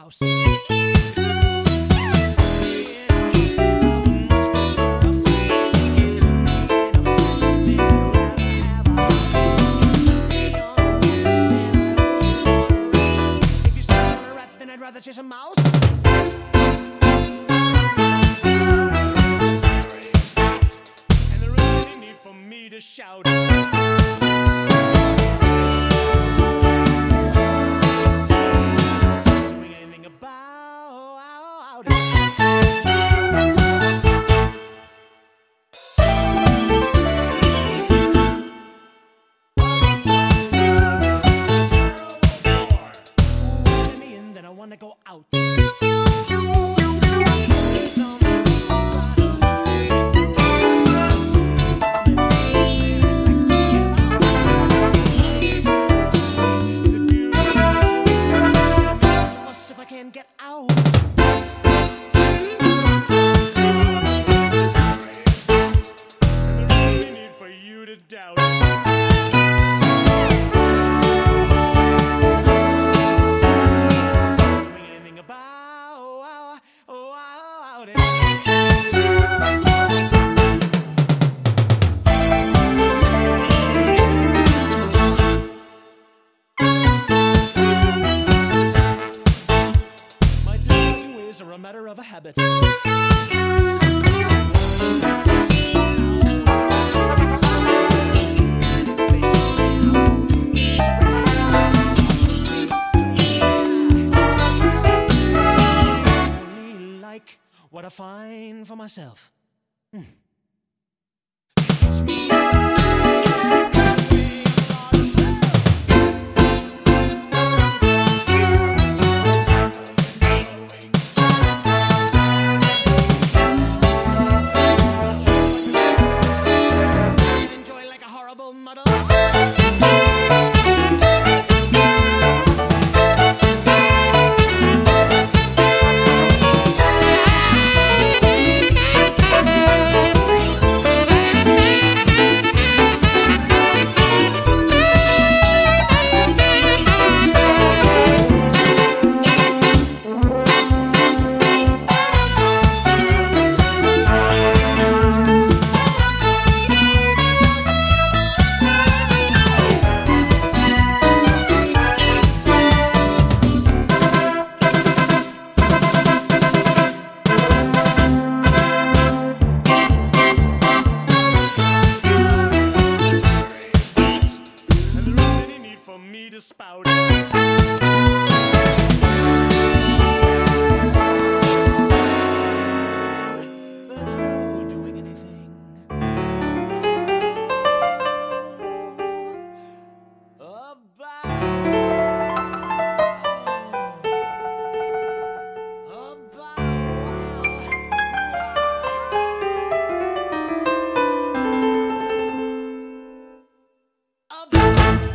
house. I'd rather chase a mouse. And there isn't any need for me to shout. Doing anything about it. Then I wanna go out. If I can't get out. And there's no need for you to doubt it. Are a matter of a habit. Only like what I find for myself. To spout it. There's no doing anything about